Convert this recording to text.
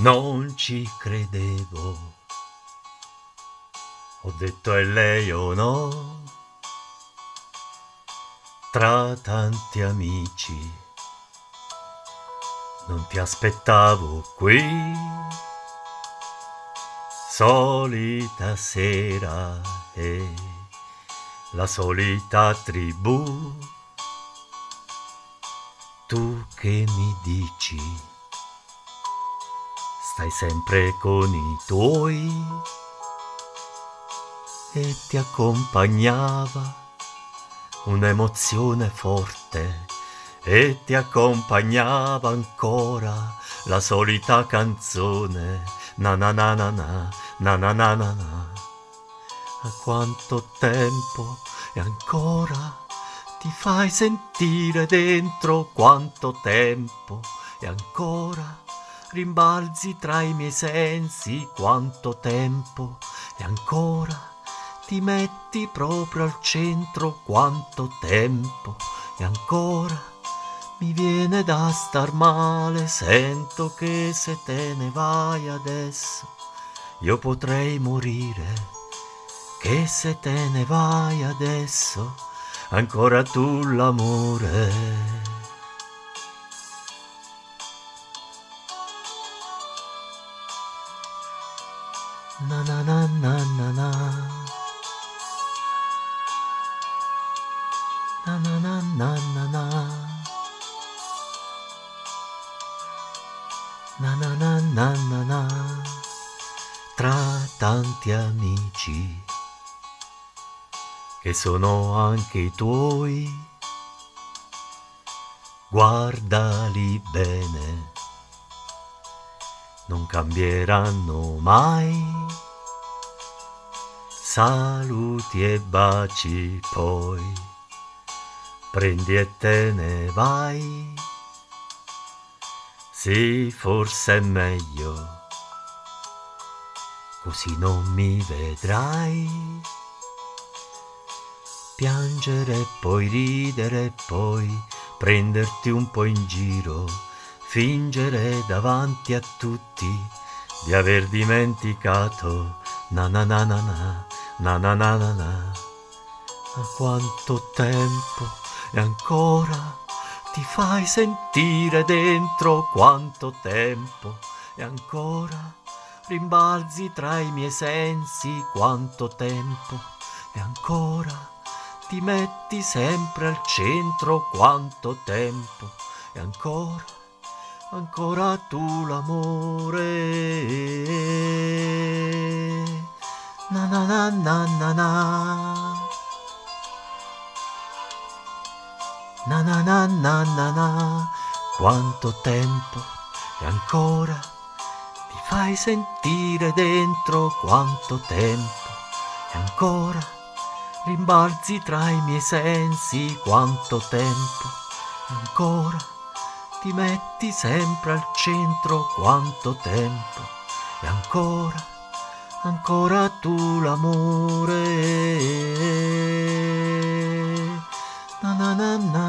Non ci credevo, ho detto è lei o no, tra tanti amici, non ti aspettavo qui, solita sera e la solita tribù, tu che mi dici? Stai sempre con i tuoi e ti accompagnava un'emozione forte e ti accompagnava ancora la solita canzone na na na na na na na na na na. A quanto tempo e ancora ti fai sentire dentro, quanto tempo e ancora rimbalzi tra i miei sensi, quanto tempo e ancora ti metti proprio al centro, quanto tempo e ancora mi viene da star male, sento che se te ne vai adesso io potrei morire, che se te ne vai adesso ancora tu l'amore. Na na na na na na. Na na na na na na. Na na na na na na. Tra tanti amici che sono anche i tuoi, guardali bene, non cambieranno mai. Saluti e baci poi, prendi e te ne vai. Sì, forse è meglio, così non mi vedrai. Piangere e poi ridere e poi prenderti un po' in giro, fingere davanti a tutti di aver dimenticato na na na na na na na na na na. Ma quanto tempo e ancora ti fai sentire dentro, quanto tempo e ancora rimbalzi tra i miei sensi, quanto tempo e ancora ti metti sempre al centro, quanto tempo e ancora, ancora tu l'amore. Na na na na na na. Na na na na na na. Quanto tempo e ancora ti fai sentire dentro, quanto tempo e ancora rimbalzi tra i miei sensi, quanto tempo e ancora ti metti sempre al centro, quanto tempo e ancora, ancora tu l'amore. Na na na na